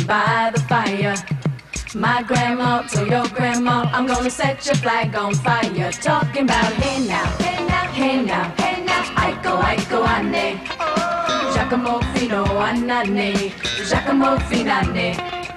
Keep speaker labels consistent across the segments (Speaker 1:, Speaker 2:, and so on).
Speaker 1: by the fire. My grandma told your grandma, I'm gonna set your flag on fire. Talking about hey now, hey now, hey now, hey now. Aiko, aiko, ane. Giacomo fino anane, Giacomo finane.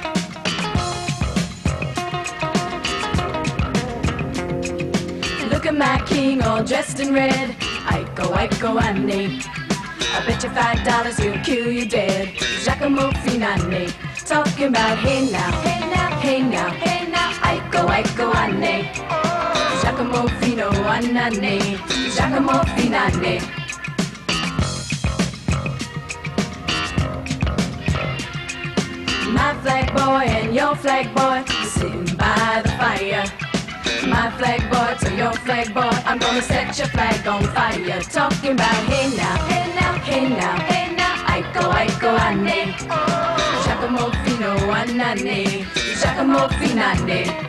Speaker 1: Look at my king all dressed in red. Aiko, aiko, ane. I bet you $5 he'll kill you dead. Giacomo finane. Talking about hey now, hey now, hey now, hey now. Aiko, aiko, ane. Giacomo fino anane, Giacomo finane. My flag boy and your flag boy sitting by the fire. My flag boy to your flag boy, I'm gonna set your flag on fire. Talking about hey now, hey now, hey now, hey now. Aiko, aiko, ane. Giacomo fino anane, Giacomo finane.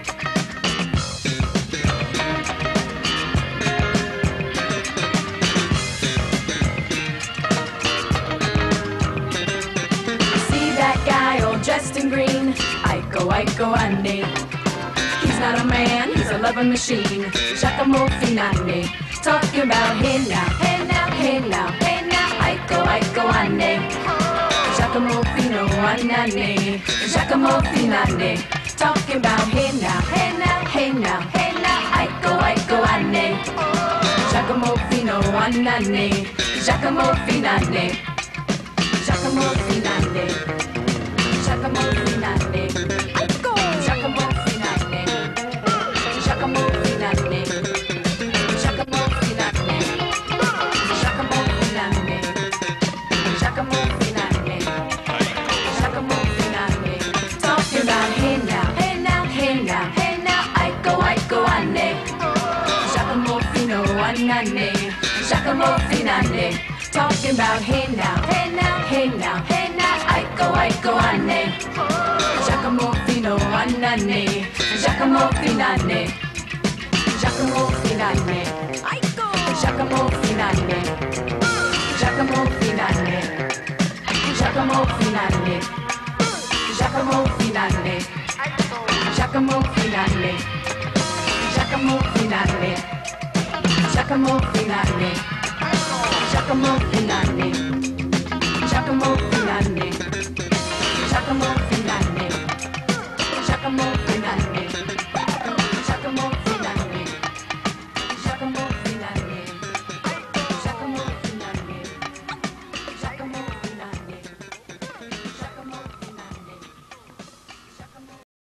Speaker 1: Dressed in green, aiko, aiko, ane. He's not a man, he's a loving machine. Giacomo finane. Talking about hey now, hey now, hey now, hey now. Aiko, aiko, ane. Giacomo fino anane, Giacomo finane. Talking about hey now, hey now, hey now, hey now. Aiko, aiko, ane. Giacomo fino anane, Giacomo finane. Giacomo finane. Giacomo finane, aiko. Giacomo finane, Giacomo finane, Giacomo finane, Giacomo finane, Giacomo finane, Giacomo finane. Talking about hey now, hey now, hey now, hey now. Aiko, aiko, ane. Giacomo fino anane, Giacomo finane. Talking about hey now, hey now, hey now, hey now. Aiko, aiko, ane. Giacomo fino anane, Giacomo finane. Giacomo finane, aiko. Giacomo finane, Giacomo finane, Giacomo finane, Giacomo finane, Giacomo finane, Giacomo finane, Giacomo finane, Giacomo finane.